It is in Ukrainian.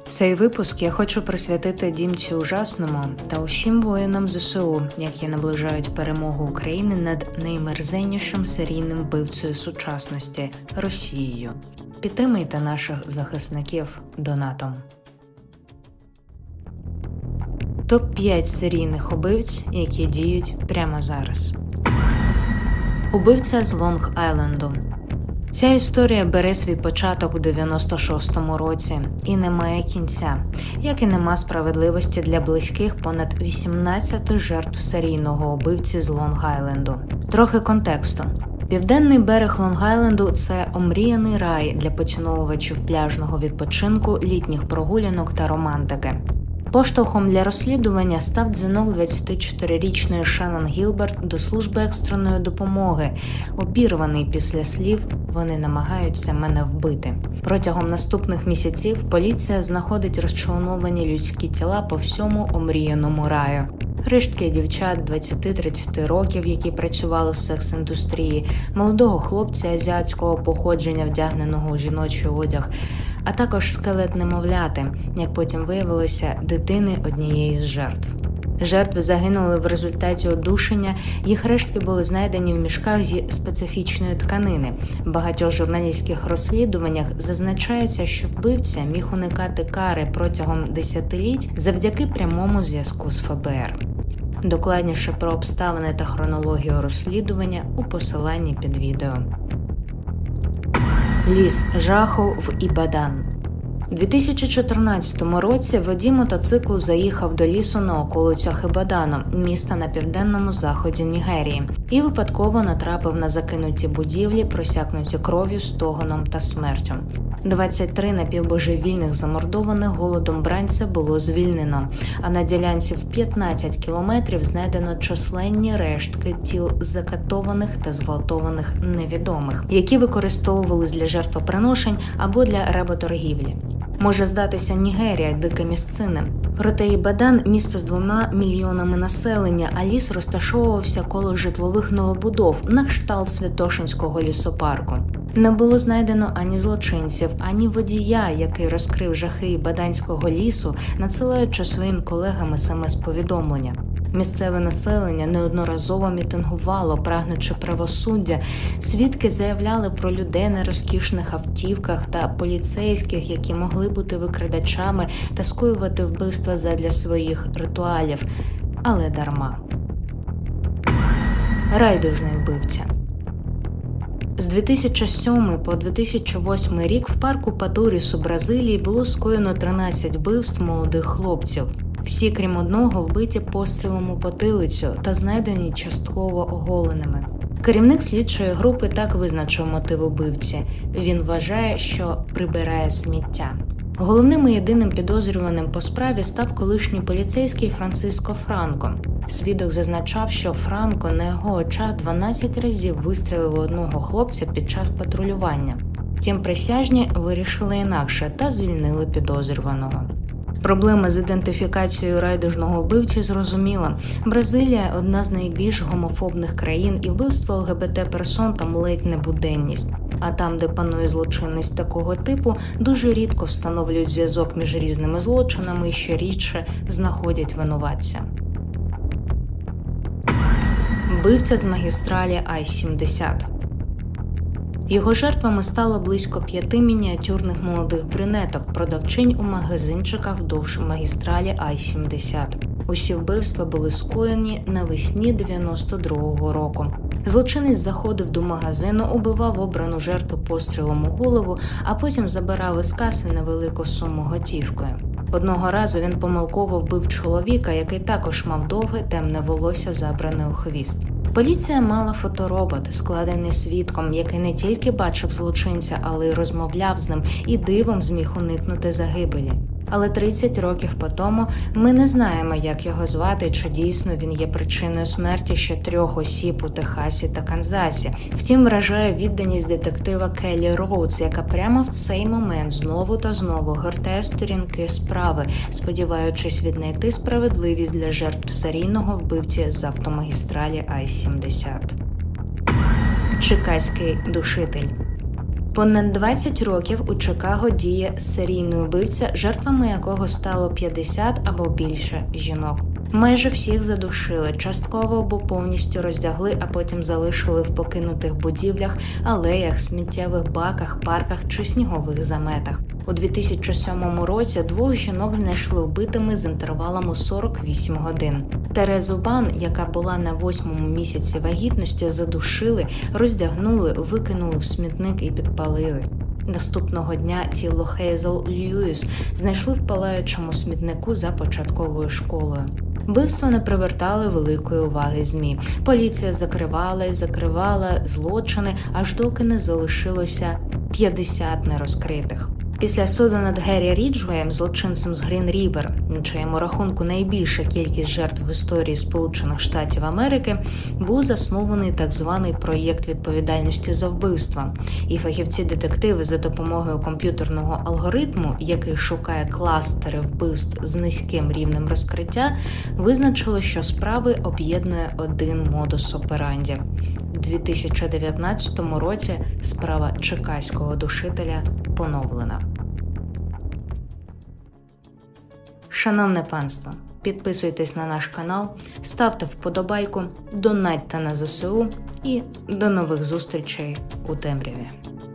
Цей випуск я хочу присвятити Дімці Ужасному та усім воїнам ЗСУ, які наближають перемогу України над наймерзеннішим серійним вбивцею сучасності – Росією. Підтримайте наших захисників донатом. Топ-5 серійних убивць, які діють прямо зараз. Убивця з Лонг-Айленду. Ця історія бере свій початок у 96-му році і не має кінця, як і нема справедливості для близьких понад 18 жертв серійного убивці з Лонг-Айленду. Трохи контексту. Південний берег Лонг-Айленду – це омріяний рай для поціновувачів пляжного відпочинку, літніх прогулянок та романтики. Поштовхом для розслідування став дзвінок 24-річної Шеннон Гілберт до служби екстреної допомоги, обірваний після слів «вони намагаються мене вбити». Протягом наступних місяців поліція знаходить розчленовані людські тіла по всьому омріяному раю. Рештки дівчат 20-30 років, які працювали в секс-індустрії, молодого хлопця азіатського походження, вдягненого у жіночий одяг, а також скелет немовляти, як потім виявилося, дитини однієї з жертв. Жертви загинули в результаті удушення, їх рештки були знайдені в мішках зі специфічної тканини. В багатьох журналістських розслідуваннях зазначається, що вбивця міг уникати кари протягом десятиліть завдяки прямому зв'язку з ФБР. Докладніше про обставини та хронологію розслідування у посиланні під відео. Ліс жаху в Ібадан. У 2014 році водій мотоциклу заїхав до лісу на околицях Ібадану, міста на південному заході Нігерії, і випадково натрапив на закинуті будівлі, просякнуті кров'ю, стогоном та смертю. 23 напівбожевільних замордованих голодом бранця було звільнено, а на ділянці в 15 кілометрів знайдено численні рештки тіл закатованих та зґвалтованих невідомих, які використовувались для жертвоприношень або для работоргівлі. Може здатися Нігерія диким місцинам. Проте Ібадан – місто з 2 мільйонами населення, а ліс розташовувався коло житлових новобудов на кшталт Святошинського лісопарку. Не було знайдено ані злочинців, ані водія, який розкрив жахи Ібаданського лісу, надсилаючи своїм колегам СМС-повідомлення. Місцеве населення неодноразово мітингувало, прагнучи правосуддя. Свідки заявляли про людей на розкішних автівках та поліцейських, які могли бути викрадачами та скоювати вбивства задля своїх ритуалів. Але дарма. Райдужний вбивця. З 2007 по 2008 рік в парку Патуріс у Бразилії було скоєно 13 вбивств молодих хлопців. Всі, крім одного, вбиті пострілом у потилицю та знайдені частково оголеними. Керівник слідчої групи так визначив мотив убивці. Він вважає, що прибирає сміття. Головним і єдиним підозрюваним по справі став колишній поліцейський Франциско Франко. Свідок зазначав, що Франко на його очах 12 разів вистрілив у одного хлопця під час патрулювання. Втім, присяжні вирішили інакше та звільнили підозрюваного. Проблема з ідентифікацією райдужного вбивці зрозуміла. Бразилія – одна з найбільш гомофобних країн, і вбивство ЛГБТ-персон там ледь не буденність. А там, де панує злочинність такого типу, дуже рідко встановлюють зв'язок між різними злочинами і ще рідше знаходять винуватця. Вбивця з магістралі Ай-70. Його жертвами стало близько 5 мініатюрних молодих брюнеток, продавчинь у магазинчиках вдовж магістралі Ай-70. Усі вбивства були скоєні навесні 92-го року. Злочинець заходив до магазину, убивав обрану жертву пострілом у голову, а потім забирав із каси невелику суму готівкою. Одного разу він помилково вбив чоловіка, який також мав довге темне волосся, забране у хвіст. Поліція мала фоторобот, складений свідком, який не тільки бачив злочинця, але й розмовляв з ним і дивом зміг уникнути загибелі. Але 30 років по тому ми не знаємо, як його звати, чи дійсно він є причиною смерті ще 3 осіб у Техасі та Канзасі. Втім, вражає відданість детектива Келлі Роудс, яка прямо в цей момент знову та знову гортає сторінки справи, сподіваючись віднайти справедливість для жертв серійного вбивці з автомагістралі Ай-70. Чикаський душитель. Понад 20 років у Чикаго діє серійний убивця, жертвами якого стало 50 або більше жінок. Майже всіх задушили, частково або повністю роздягли, а потім залишили в покинутих будівлях, алеях, сміттєвих баках, парках чи снігових заметах. У 2007 році 2 жінок знайшли вбитими з інтервалом у 48 годин. Терезу Бан, яка була на 8-му місяці вагітності, задушили, роздягнули, викинули в смітник і підпалили. Наступного дня тіло Хейзел Льюіс знайшли в палаючому смітнику за початковою школою. Вбивства не привертали великої уваги ЗМІ. Поліція закривала злочини, аж доки не залишилося 50 нерозкритих. Після суду над Геррі Ріджвеєм, злочинцем з Грін-Рівер, на чиєму рахунку найбільша кількість жертв в історії Сполучених Штатів Америки, був заснований так званий проєкт відповідальності за вбивства. І фахівці-детективи за допомогою комп'ютерного алгоритму, який шукає кластери вбивств з низьким рівнем розкриття, визначили, що справи об'єднує один модус операнді. У 2019 році справа чикаського душителя поновлена. Шановне панство, підписуйтесь на наш канал, ставте вподобайку, донатьте на ЗСУ і до нових зустрічей у темряві.